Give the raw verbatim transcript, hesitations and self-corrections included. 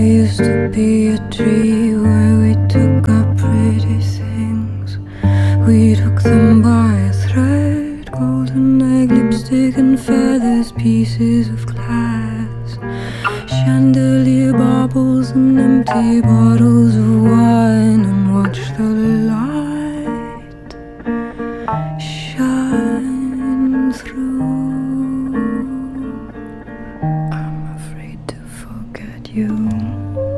used to be a tree where we took our pretty things. We took them by a thread, golden egg, lipstick and feathers, pieces of glass, chandelier, baubles and empty bottles of wine, and watch the light shine through. I'm afraid to forget you.